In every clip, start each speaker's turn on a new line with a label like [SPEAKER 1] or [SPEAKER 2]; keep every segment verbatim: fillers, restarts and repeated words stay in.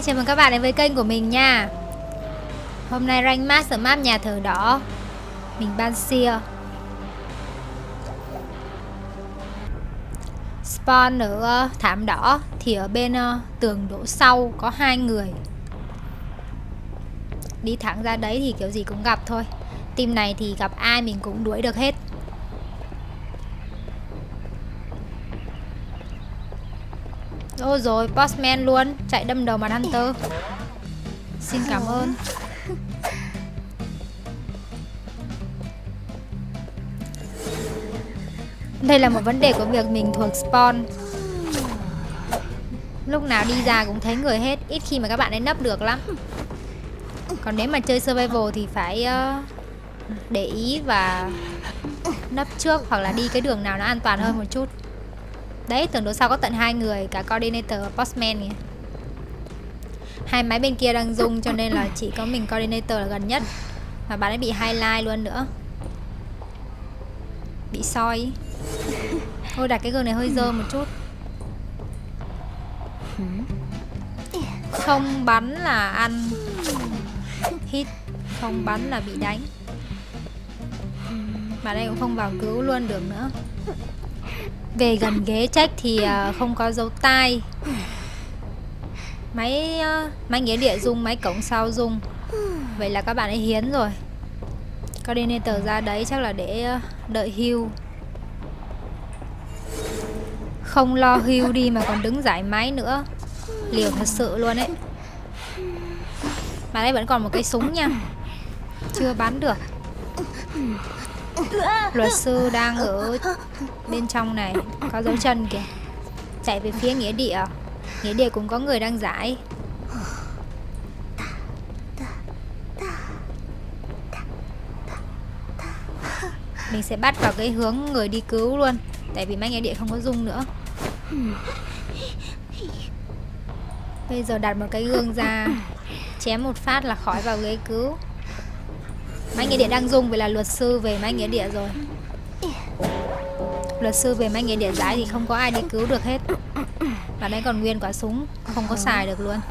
[SPEAKER 1] chào mừng các bạn đến với kênh của mình nha. Hôm nay rank max ở map nhà thờ đỏ. Mình ban Seer. Spawn ở thảm đỏ thì ở bên uh, tường đổ sau có hai người. Đi thẳng ra đấy thì kiểu gì cũng gặp thôi. Team này thì gặp ai mình cũng đuổi được hết. Ôi rồi, Bossman luôn, chạy đâm đầu mặt Hunter. Xin cảm ơn. Đây là một vấn đề của việc mình thuộc spawn. Lúc nào đi ra cũng thấy người hết, ít khi mà các bạn ấy nấp được lắm. Còn nếu mà chơi survival thì phải uh, để ý và nấp trước hoặc là đi cái đường nào nó an toàn hơn một chút. Đấy, tường đối sau có tận hai người, cả coordinator và postman kìa. Hai máy bên kia đang rung cho nên là chỉ có mình coordinator là gần nhất. Và bạn ấy bị highlight luôn nữa. Bị soi. Thôi đặt cái gương này hơi dơ một chút. Không bắn là ăn hit, không bắn là bị đánh. Bạn ấy cũng không vào cứu luôn được nữa. Về gần ghế check thì uh, không có dấu tai. Máy uh, máy nghĩa địa rung, máy cổng sau rung. Vậy là các bạn ấy hiến rồi. Coordinator ra đấy chắc là để uh, đợi heal. Không lo heal đi mà còn đứng giải máy nữa. Liều thật sự luôn ấy. Bạn ấy vẫn còn một cái súng nha, chưa bắn được. Luật sư đang ở bên trong này, có dấu chân kìa. Chạy về phía nghĩa địa. Nghĩa địa cũng có người đang giải. Mình sẽ bắt vào cái hướng người đi cứu luôn, tại vì máy nghĩa địa không có rung nữa. Bây giờ đặt một cái gương ra, chém một phát là khỏi vào ghế cứu. Máy nghĩa địa đang rung, vậy là luật sư về máy nghĩa địa rồi. Luật sư về máy nghĩa địa giải thì không có ai đi cứu được hết. Bạn ấy còn nguyên quả súng, không có xài được luôn.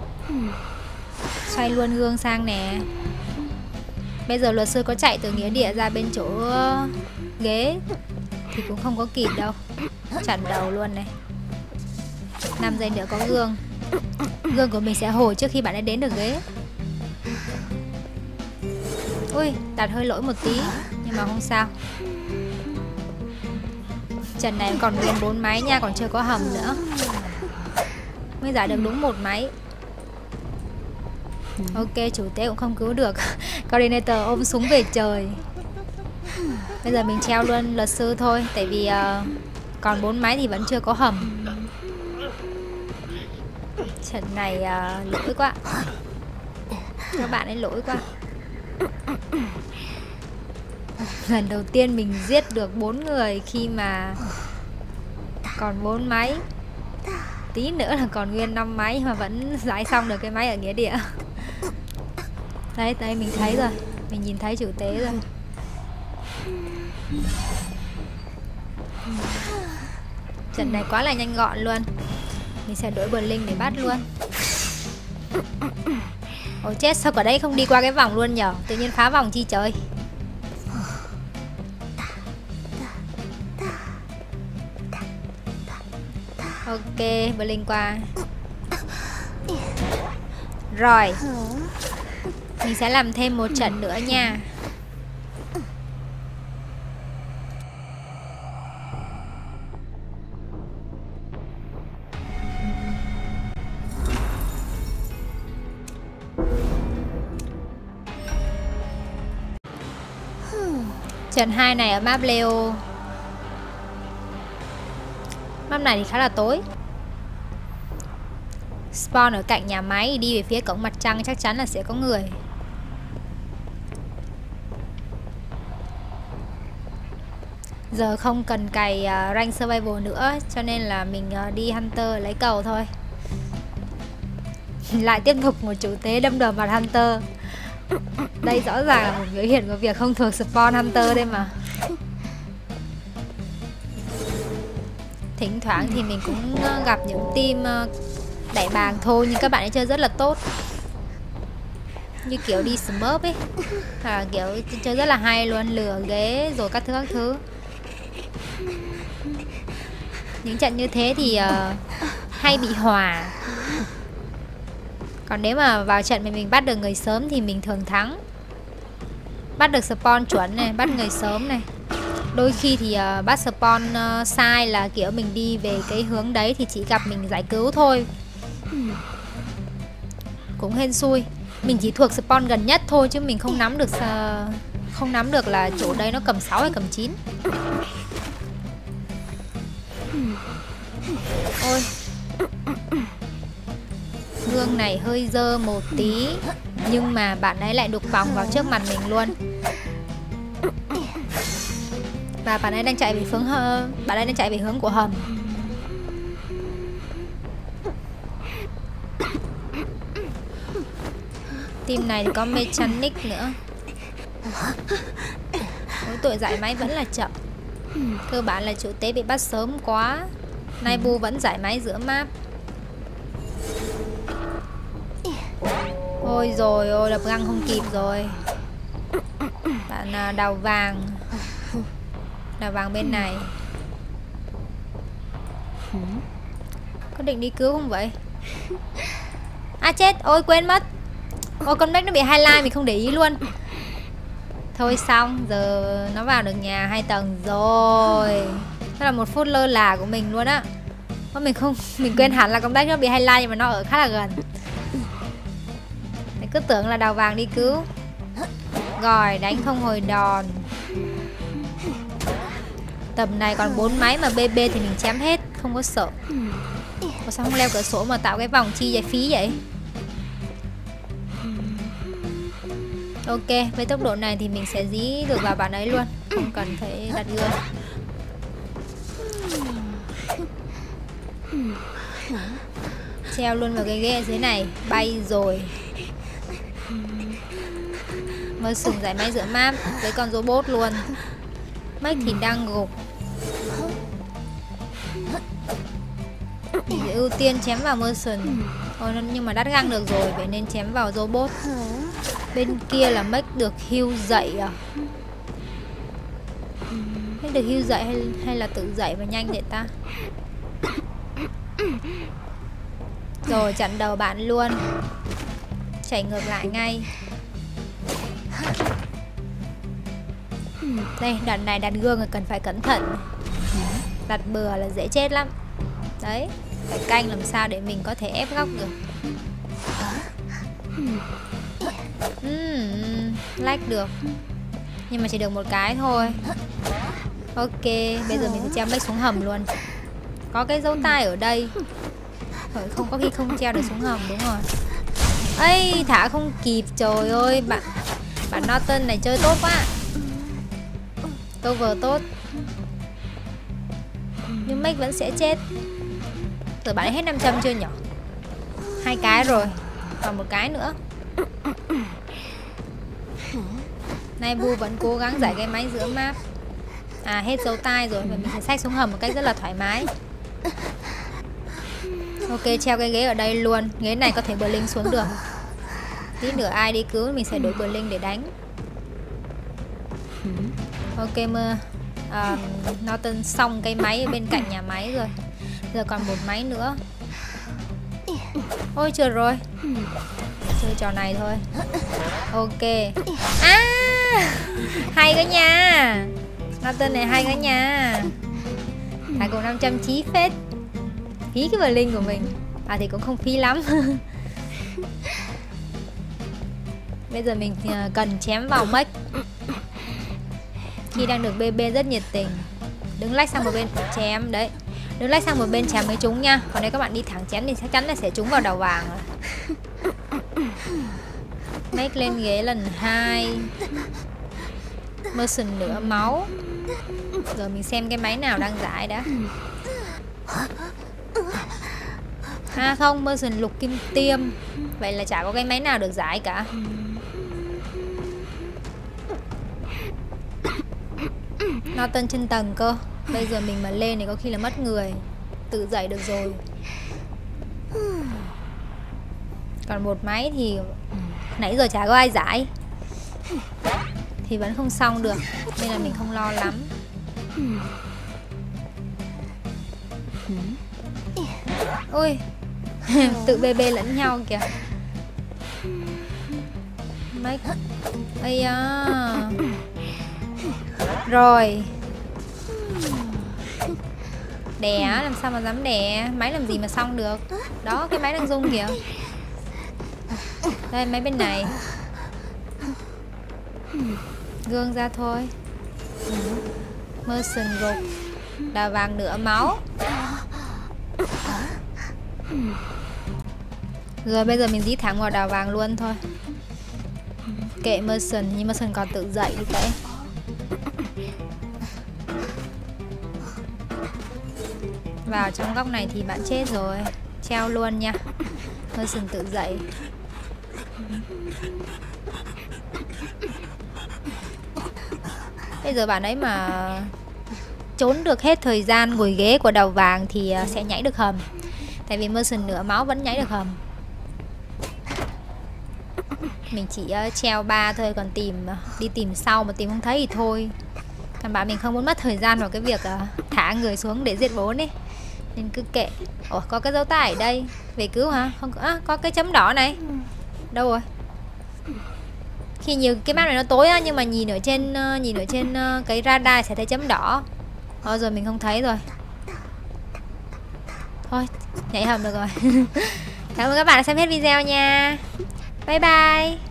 [SPEAKER 1] Xoay luôn gương sang nè. Bây giờ luật sư có chạy từ nghĩa địa ra bên chỗ ghế thì cũng không có kịp đâu. Chặn đầu luôn này. năm giây nữa có gương. Gương của mình sẽ hồi trước khi bạn ấy đến được ghế. Ui, đặt hơi lỗi một tí, nhưng mà không sao. Trận này còn nguyên bốn máy nha, còn chưa có hầm nữa. Mới giải được đúng một máy. Ok, chủ tế cũng không cứu được. Coordinator ôm súng về trời. Bây giờ mình treo luôn luật sư thôi, tại vì uh, còn bốn máy thì vẫn chưa có hầm. Trận này uh, lỗi quá. Các bạn ấy lỗi quá. Lần đầu tiên mình giết được bốn người khi mà còn bốn máy. Tí nữa là còn nguyên năm máy mà vẫn giải xong được cái máy ở nghĩa địa. Đấy, đây mình thấy rồi. Mình nhìn thấy chủ tế rồi. Trận này quá là nhanh gọn luôn. Mình sẽ đổi bờ linh để bắt luôn. Ôi chết, sao quả đấy không đi qua cái vòng luôn nhở? Tự nhiên phá vòng chi trời. Ok, bờ linh qua. Rồi, mình sẽ làm thêm một trận nữa nha. Trận hai này ở map Leo. Map này thì khá là tối. Spawn ở cạnh nhà máy, đi về phía cổng mặt trăng chắc chắn là sẽ có người. Giờ không cần cày uh, rank survival nữa, cho nên là mình uh, đi Hunter lấy cầu thôi. Lại tiếp tục một chủ tế đâm đầu mặt Hunter. Đây rõ ràng là một biểu hiện của việc không thuộc spawn Hunter đây mà. Thỉnh thoảng thì mình cũng gặp những team đẩy bàn thôi, nhưng các bạn ấy chơi rất là tốt. Như kiểu đi Smurf ấy, à, kiểu chơi rất là hay luôn, lừa ghế rồi các thứ các thứ. Những trận như thế thì uh, hay bị hòa. Còn nếu mà vào trận mà mình bắt được người sớm thì mình thường thắng. Bắt được spawn chuẩn này, bắt người sớm này. Đôi khi thì uh, bắt spawn uh, sai là kiểu mình đi về cái hướng đấy thì chỉ gặp mình giải cứu thôi. Cũng hên xui. Mình chỉ thuộc spawn gần nhất thôi chứ mình không nắm được uh, không nắm được là chỗ đây nó cầm sáu hay cầm chín. Ôi, gương này hơi dơ một tí, nhưng mà bạn ấy lại đục vòng vào trước mặt mình luôn. Và bạn ấy đang chạy về hướng bạn ấy đang chạy về hướng của hầm. Team này thì có mechanic nữa. Mỗi tội giải máy vẫn là chậm. Cơ bản là chủ tế bị bắt sớm quá. Naibu vẫn giải máy giữa map. Ôi rồi ôi, đập găng không kịp rồi. Bạn đào vàng. Đào vàng bên này. Có định đi cứu không vậy? À chết, ôi quên mất. Ôi con Mac nó bị highlight mình không để ý luôn. Thôi xong, giờ nó vào được nhà hai tầng rồi. Đó là một phút lơ là của mình luôn á. Mình không, mình quên hẳn là con Mac nó bị highlight nhưng mà nó ở khá là gần. Mình cứ tưởng là đào vàng đi cứu. Rồi, đánh không hồi đòn. Tầm này còn bốn máy mà bê bê thì mình chém hết, không có sợ. Ủa sao không leo cửa sổ mà tạo cái vòng chi vậy, phí vậy? Ok, với tốc độ này thì mình sẽ dí được vào bạn ấy luôn, không cần phải đặt gương. Treo luôn vào cái ghế ở dưới này, bay rồi. Mơ sừng giải máy giữa map với con robot luôn. Mac thì đang gục. Mình sẽ ưu tiên chém vào Merson. Ôi, nhưng mà đắt găng được rồi, vậy nên chém vào robot. Bên kia là Mac được heal dậy à? Mac được heal dậy hay, hay là tự dậy và nhanh vậy ta? Rồi chặn đầu bạn luôn. Chảy ngược lại ngay. Đây, đoạn này đặt gương là cần phải cẩn thận. Đặt bừa là dễ chết lắm. Đấy, phải canh làm sao để mình có thể ép góc được. uhm, Like được. Nhưng mà chỉ được một cái thôi. Ok, bây giờ mình sẽ treo Mac xuống hầm luôn. Có cái dấu tay ở đây. Rồi, không có khi không treo được xuống hầm, đúng rồi. Ây, thả không kịp, trời ơi. Bạn Bạn Norton này chơi tốt quá. Cover tốt. Nhưng Mac vẫn sẽ chết. Rồi bạn ấy hết năm trăm chưa nhỉ? Hai cái rồi. Còn một cái nữa. Naibu vẫn cố gắng giải cái máy giữa map. À, hết dấu tay rồi. Và mình sẽ xách xuống hầm một cách rất là thoải mái. Ok, treo cái ghế ở đây luôn. Ghế này có thể bờ linh xuống được. Tí nữa ai đi cứu mình sẽ đổi bờ linh để đánh. Ok, mơ uh, Norton xong cái máy ở bên cạnh nhà máy rồi. Giờ còn một máy nữa. Ôi chưa rồi. Chơi trò này thôi. Ok. À, hay đó nha. Norton này hay đó nha. Thả cùng năm trăm chí phết. Phí cái bờ linh của mình. À thì cũng không phí lắm. Bây giờ mình cần chém vào Mac. Khi đang được bê bê rất nhiệt tình. Đứng lách sang một bên chém. Đấy, đứng lách sang một bên chém mới trúng nha. Còn nếu các bạn đi thẳng chém thì chắc chắn là sẽ trúng vào đầu vàng rồi. Mac lên ghế lần hai. Merson nửa máu. Rồi mình xem cái máy nào đang giải đã. À không, Merson lục kim tiêm. Vậy là chả có cái máy nào được giải cả. Norton trên tầng cơ. Bây giờ mình mà lên thì có khi là mất người. Tự dậy được rồi. Còn một máy thì nãy giờ chả có ai giải, thì vẫn không xong được, nên là mình không lo lắm. Ui tự bê bê lẫn nhau kìa. Mấy ây à. Rồi đè á, làm sao mà dám đè. Máy làm gì mà xong được. Đó, cái máy đang rung kìa. Đây, máy bên này. Gương ra thôi. Merson gục. Đào vàng nửa máu. Rồi bây giờ mình dí thẳng vào đào vàng luôn thôi. Kệ Merson, nhưng Merson còn tự dậy đi tệ. Vào trong góc này thì bạn chết rồi. Treo luôn nha. Merson tự dậy. Bây giờ bạn ấy mà trốn được hết thời gian ngồi ghế của đào vàng thì sẽ nhảy được hầm. Tại vì Merson nửa máu vẫn nhảy được hầm. Mình chỉ uh, treo ba thôi, còn tìm uh, đi tìm sau mà tìm không thấy thì thôi. Thằng bạn mình không muốn mất thời gian vào cái việc uh, thả người xuống để giết bốn ấy, nên cứ kệ. Ủa, có cái dấu tay ở đây. Về cứu hả? Không có, à, có cái chấm đỏ này. Đâu rồi? Khi nhiều cái map này nó tối á, nhưng mà nhìn ở trên uh, nhìn ở trên uh, cái radar sẽ thấy chấm đỏ. Thôi rồi mình không thấy rồi. Thôi, nhảy hầm được rồi. Cảm ơn các bạn đã xem hết video nha. Bye bye.